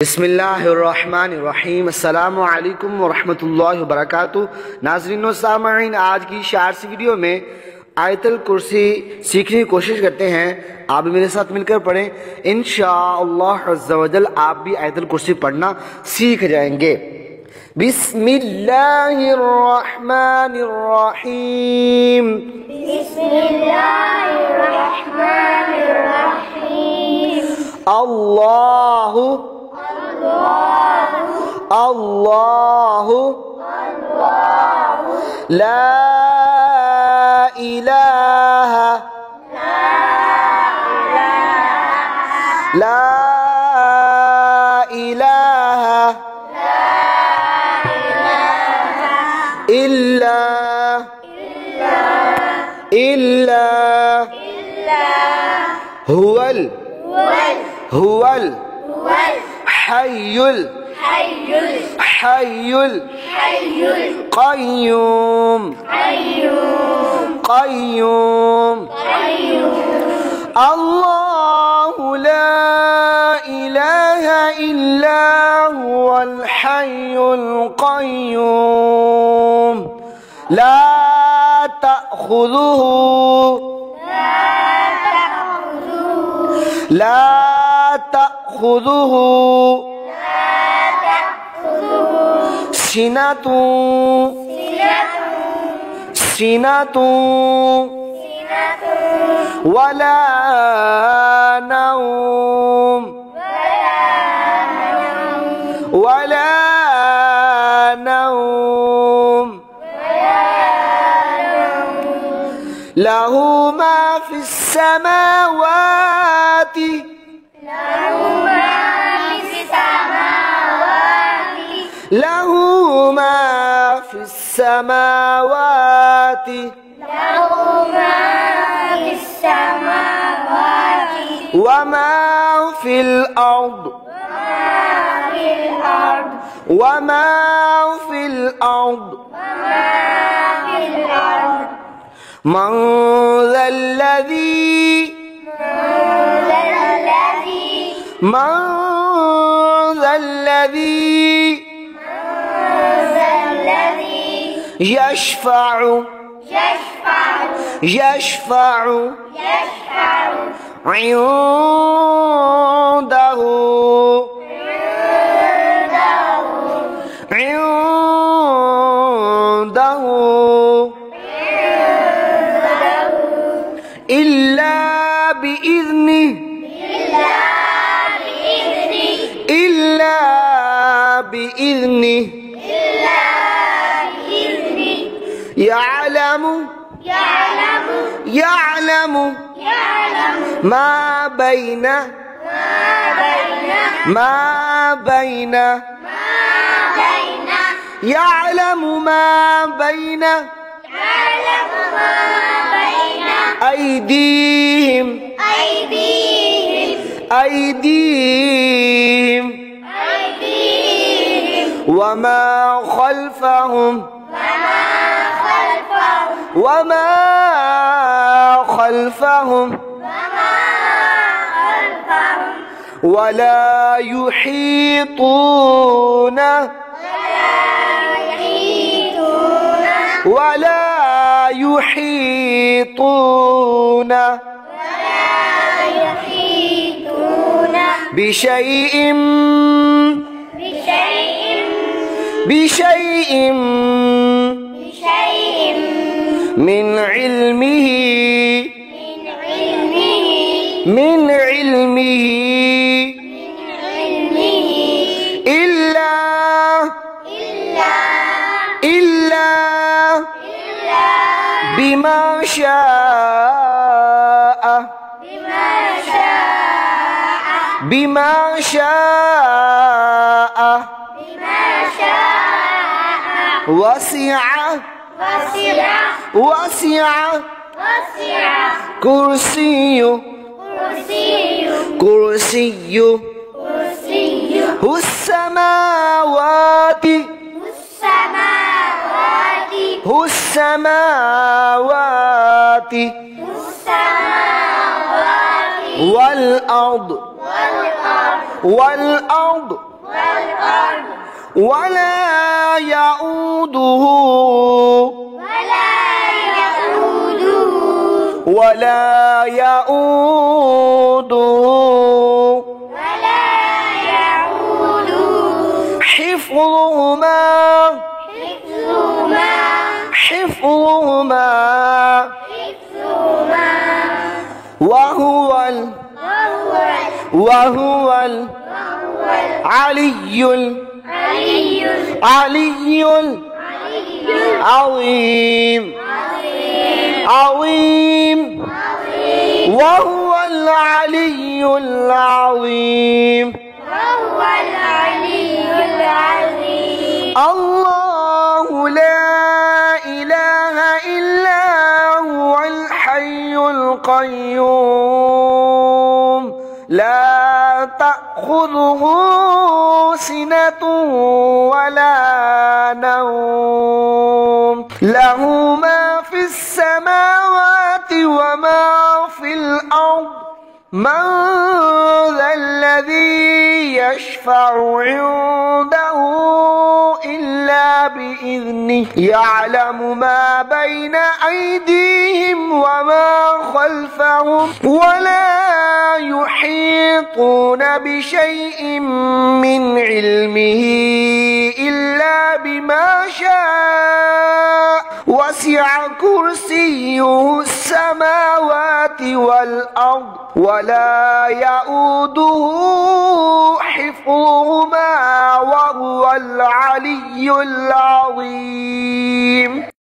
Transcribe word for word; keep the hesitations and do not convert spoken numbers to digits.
बिस्मिल्लाहिर्रहमानिर्रहीम। अस्सलामु अलैकुम वरहमतुल्लाहि वबरकातुहू। नाज़रीन व सामईन, आज की शार्ट सी वीडियो में आयतुल कुर्सी सीखने की कोशिश करते हैं। आप भी मेरे साथ मिलकर पढ़ें, इंशाअल्लाह अज़्ज़ा वजल आप भी आयतुल कुर्सी पढ़ना सीख जाएंगे। बिस्मिल्लाहिर्रहमानिर्रहीम। बिस्मिल्लाहिर्रहमानिर्रहीम। अल्लाहु अल्लाहु ला इलाहा ला इलाहा इल्ला इल्ला हुवल हुवल हय्युल हय्युल क़य्यूम क़य्यूम। अल्लाहु ला इलाहा इल्ला हुवल हय्युल क़य्यूम ला तअख़ुज़ुहु ला तअख़ुज़ुहु सिनतुन सिनतुन वला नौम वला नौम लहू मा फिस समावाति लहू मा फिस समावाति वमा फिल अर्द वमा फिल अर्द मन ज़ल्लज़ी मन ज़ल्लज़ी यशफ़अु यशफ़अु इंदहु इंदहु इल्ला बिइज़्निहि इल्ला बिइज़्निहि यअलमु यअलमु मा बैन मा बैन यअलमु मा बैन अयदीहिम अयदीहिम वमा खल्फहुम वमा खल्फहुम वला युहीतून वला युहीतून बिशैइन बिशैइन मिन इल्मिही मिन इल्मिही इल्ला इल्ला बिमा शाअ बिमा शाअ वसिअ वसिअ कुर्सियु कुर्सियु हुस्समावाति हुस्समावाति वल अर्द वल अर्द ولا يؤوده ولا يؤوده حفظهما حفظهما وهو ال وهو العلي العلي العظيم عظيم وهو العلي العظيم الله لا إله إلا هو الحي القيوم لا تأخذه سنة ولا نوم له ما في السماوات وما في الأرض من ذا الذي يشفع عنده إلا بإذنه يعلم ما بين أيديهم وما خلفهم ولا يحيطون بشيء من علمه إلا بما شاء وسع كرسيه السماوات والأرض ولا يؤوده حفظهما وهو العلي العظيم.